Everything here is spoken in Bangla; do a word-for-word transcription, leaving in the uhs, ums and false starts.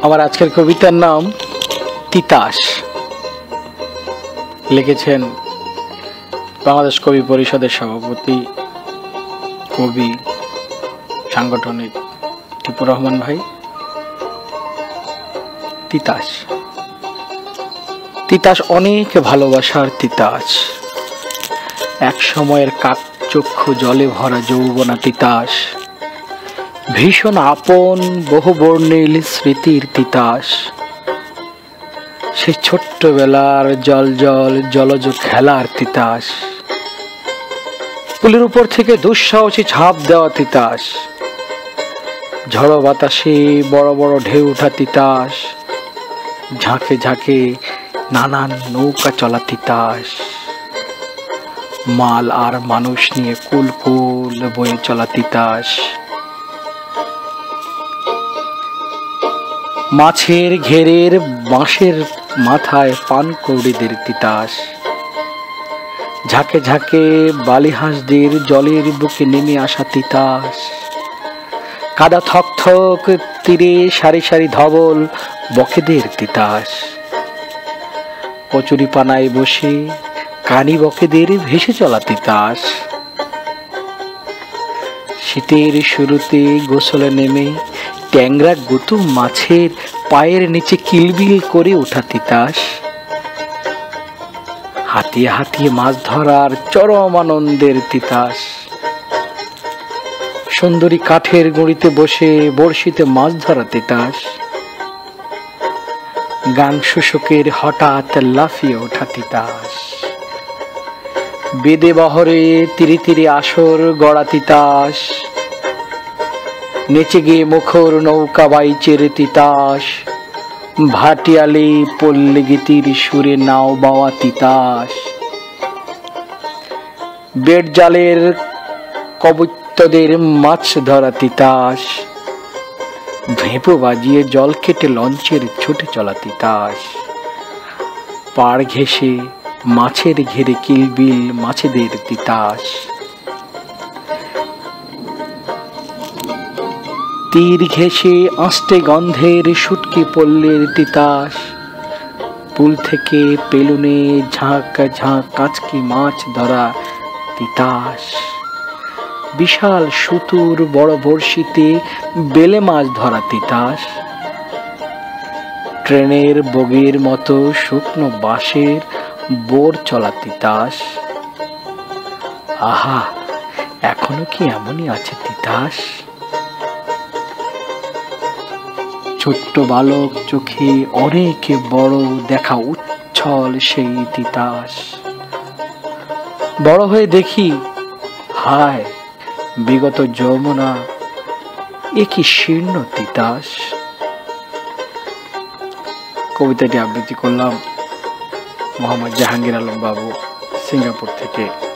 আমার আজকের কবিতার নাম তিতাস। লিখেছেন বাংলাদেশ কবি পরিষদের সভাপতি, কবি, সাংগঠনিক টিপু রহমান ভাই। তিতাস তিতাস অনেক ভালোবাসার তিতাস, এক সময়ের কাকচক্ষু জলে ভরা যৌবনা তিতাস, ভীষণ আপন বহু বর্ণিল স্মৃতির তিতাস, সে ছোট্টবেলার জল জল জলজ খেলার তিতাস, পুলের উপর থেকে দুঃসাহসী ঝাঁপ দেওয়া তিতাস, ঝড়ো বাতাসে বড় বড় ঢেউ ওঠা তিতাস, ঝাঁকে ঝাঁকে নানান নৌকা চলা তিতাস, মাল আর মানুষ নিয়ে কুল কুল বয়ে চলা তিতাস, মাছের ঘেরের বাঁশের মাথায় পানকৌড়িদের তিতাস, ঝাঁকে ঝাঁকে বালিহাঁসদের জলের বুকে নেমে আসা তিতাস, কাদা থক থক তীরে সারি সারি ধবল বকেদের তিতাস, কচুরি পানায় বসে কানি বকেদের ভেসে চলা তিতাস, শীতের শুরুতে গোসলে নেমে ট্যাংরা গুতুম মাছের পায়ের নিচে কিলবিল করে ওঠা তিতাস, হাতিয়ে হাতিয়ে মাছ ধরার চরম আনন্দের তিতাস, সুন্দরী কাঠের গুঁড়িতে বসে বড়শিতে মাছ ধরা তিতাস, গাং শুশুকের হঠাৎ লাফিয়ে ওঠা তিতাস, বেদে বহরে তিরি তিরি আসর গড়া তিতাস, নেচে গিয়ে মুখর নৌকা বাইচের তিতাস, ভাটিয়ালি পল্লী গীতির সুরে নাও বাওয়া তিতাস, বেড জালের কবুতরদের মাছ ধরা তিতাস, ভেঁপো বাজিয়ে জল কেটে লঞ্চের ছুটে চলা তিতাস, পাড় ঘেঁষে মাছের ঘেরে কিলবিল মাছেদের তিতাস, তীর ঘেঁষে আঁশটে গন্ধের শুটকি পল্লের তিতাস, পুল থেকে পেলুনে ঝাঁক ঝাঁক কাচকি মাছ ধরা তিতাস, বিশাল সুতুর বড় বড়শিতে বেলে মাছ ধরা তিতাস, ট্রেনের বগির মতো শুকনো বাঁশের বোর চলা তিতাস। আহা, এখনো কি এমনই আছে তিতাস? ছোট্ট বালক চোখে অনেক বড় দেখা উচ্ছল সেই তিতাস, বড় হয়ে দেখি হায় বিগত যমুনা এ কি শীর্ণ তিতাস। কবিতাটি আবৃত্তি করলাম মোহাম্মদ জাহাঙ্গীর আলম বাবু, সিঙ্গাপুর থেকে।